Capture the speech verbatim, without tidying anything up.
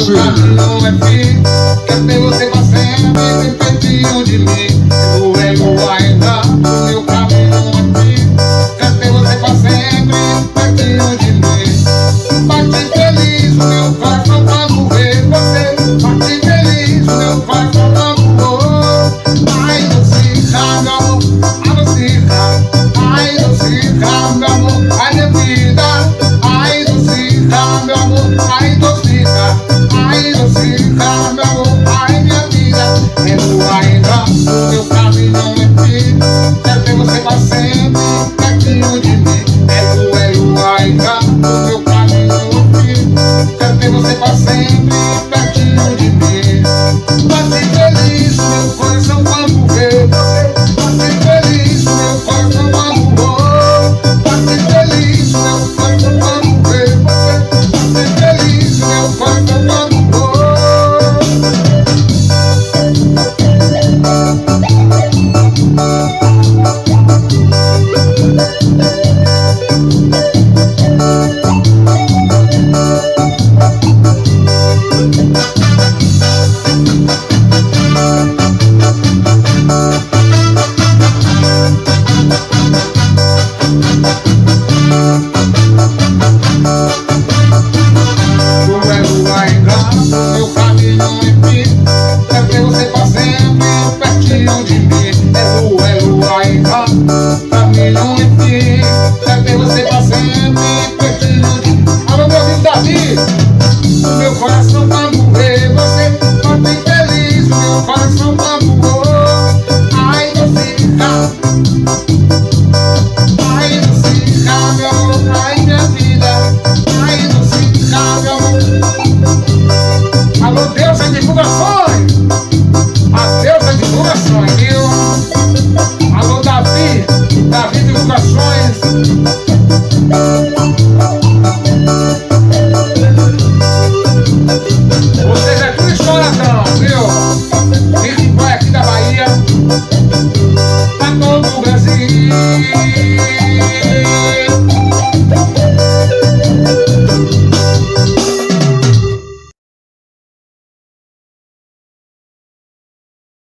filho. Não é fim, quer ter você pra sempre, bem pertinho de mim. O ego ainda, o meu caminho é fim, quer ter você pra sempre, pertinho de mim. Bate feliz o meu coração quando vê